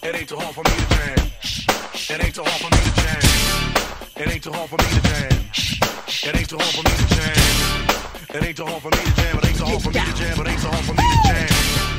It ain't too hard for me to jam. It ain't too hard for me to jam. It ain't too hard for me to jam. It ain't too hard for me to jam. It ain't too hard for me to jam. It ain't too hard for me to jam. It ain't too hard for me to jam.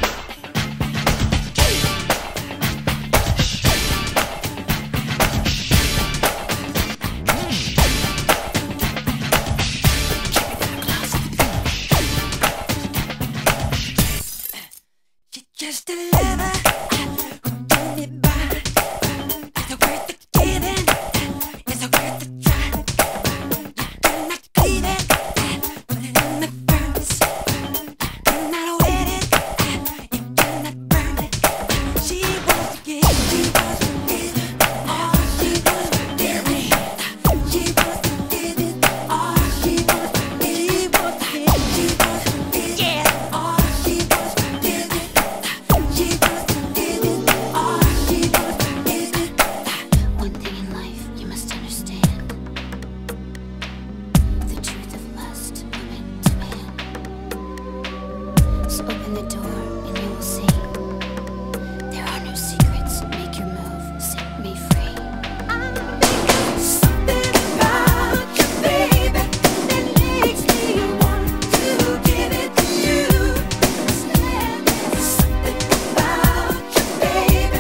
Just a lover, hold it by. It's a worth the giving, it's a worth the try. You cannot cleave it, put it in the furnace. Cannot wet it, you cannot burn it. She wants to give, she wants to give it all. She wants to give it, she wants to give it all. She wants to give, she wants to give, she wants to give it all. She wants to give it. One thing in life you must understand: the truth of lust, woman to man. So open the door and you will see there are no secrets. Make your move, set me free. Something about you, baby, that makes me want to give it to you. Something about you, baby.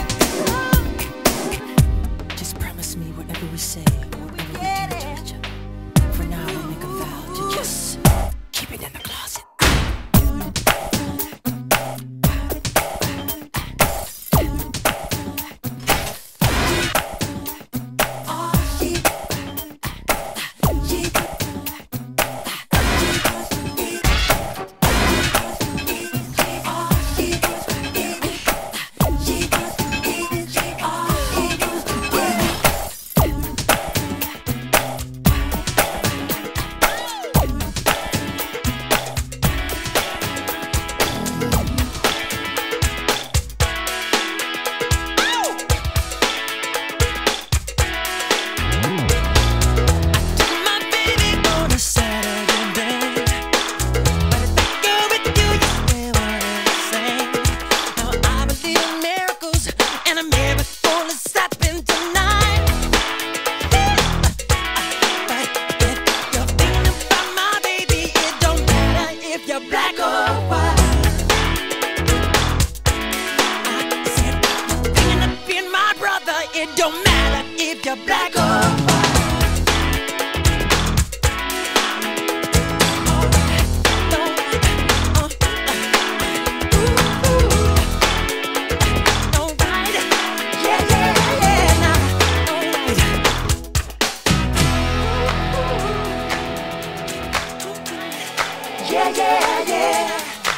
Just promise me whatever we say, whatever we do to each other. For now, we make a vow to just keep it in the closet. My baby on a Saturday day, but if I go with you, you still want the same. Now I believe in miracles, and a miracle is happening tonight. But if you're thinking about my baby, it don't matter if you're black or white. I said you're thinking of being my brother, it don't matter if you're black or white. Yeah, yeah, yeah.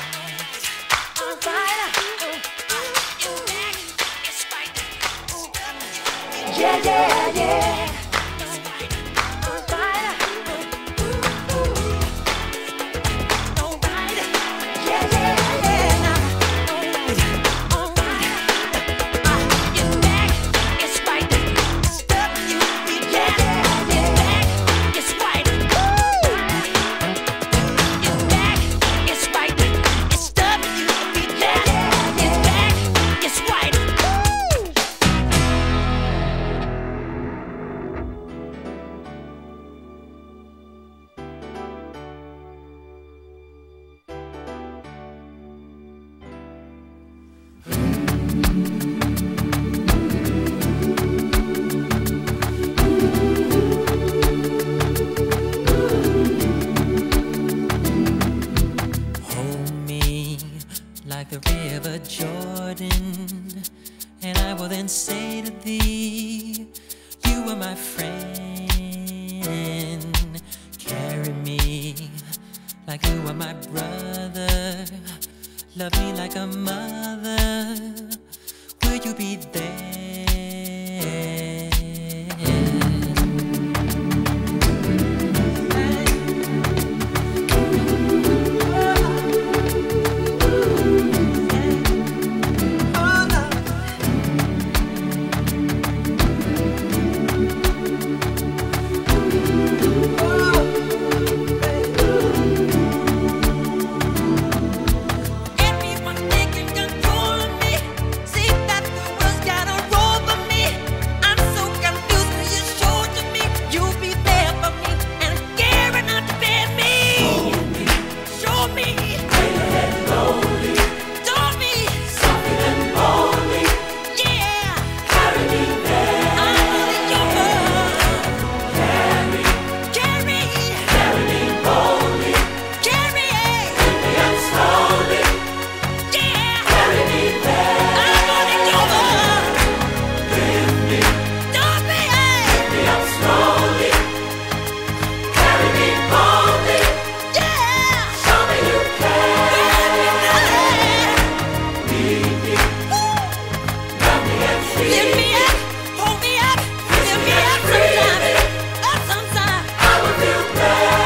Yeah, yeah, yeah. Hold me like the river Jordan, and I will then say to thee, you are my friend. Carry me like you are my brother. Love me like a mother. Will you be there? Everyone taking control of me. See that the world's got Lift me up, hold me up, lift me up sometime, up sometime. I will feel better.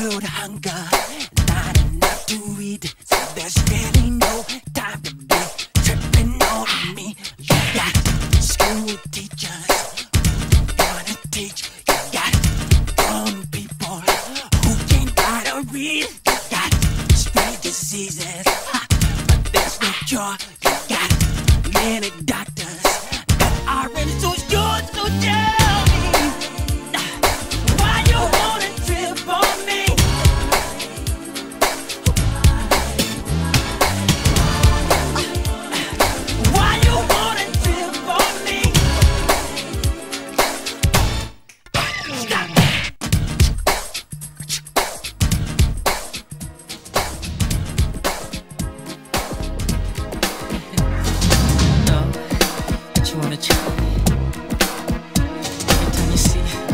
filled hunger, not enough to eat. So there's really no time to be tripping on me. You got school teachers who wanna teach. You got grown people who can't write or read. You got strange diseases, but there's no cure. You got many doctors that aren't so sure. So tell me, why you wanna trip on me? Why you wanna trip on me? Stop. No, but you wanna try. Every time you see it.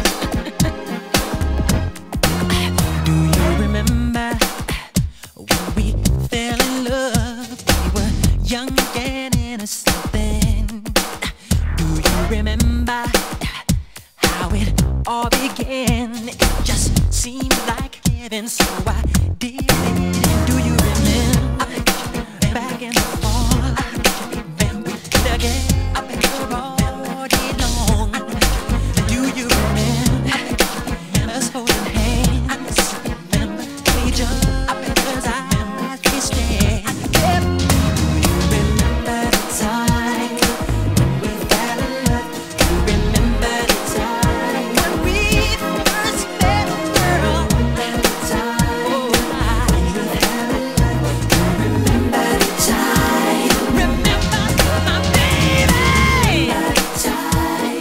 Do you remember when we fell in love? We were young and innocent then. Do you remember how it all began? It just seemed like heaven, so I did it. Do you remember back in the fall? Remember again, I bet you're all day long. Do you remember us holding hands? Remember each other's eyes we stared. Do you remember the time when we fell in love? Do you remember the time when we first met, girl? The time when we fell in love. Do you remember the time? Remember my baby. Remember the time.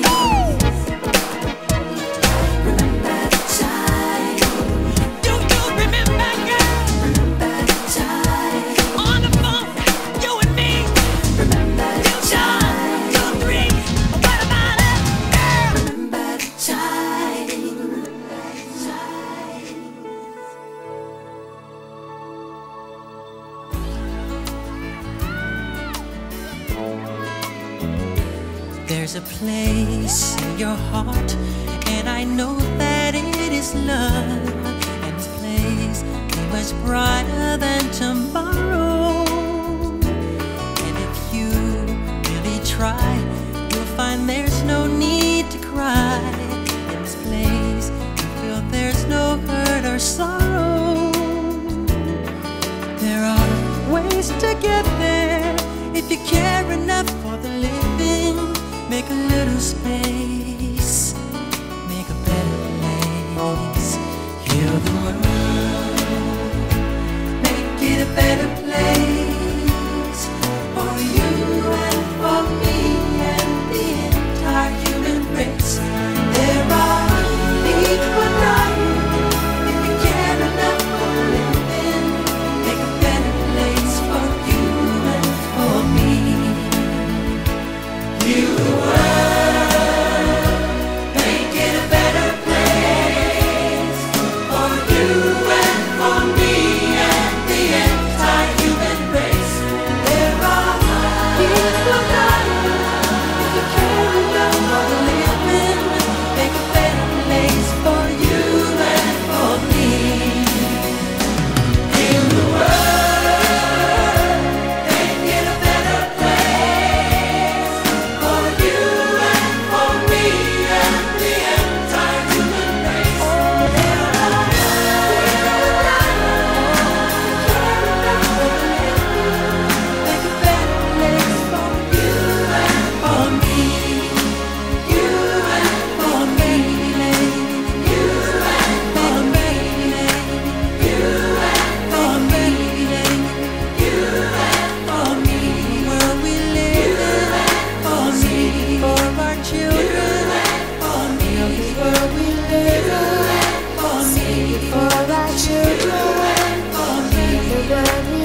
Remember the time. Do you remember, girl? Remember the time. On the phone, you and me. Remember the time. 2, 3. What about it, girl? Remember the time. There's a place in your heart, and I know that it is love. And this place is much brighter than tomorrow. And if you really try, you'll find there's no need to cry. In this place, you feel there's no hurt or sorrow. There are ways to get there if you care enough for the living. Make a little space, make a better place. Heal the world, make it a better place for you and for me and the entire human race. There are equal rights if you care enough for living. Make a better place for you and for me. Heal the world, make it a better place for you and for me and the entire human race. There are equal rights if you care enough for the living. Make a better place for you and for me. Heal the world, make it a better place for you and for me and the entire human race. There are equal rights if you care enough for the living. Make a better place for you and for me. You and for me. You and for me. You and for me. You and for me. Where we live for me, for our children for me. Where we live for me, for our children for me.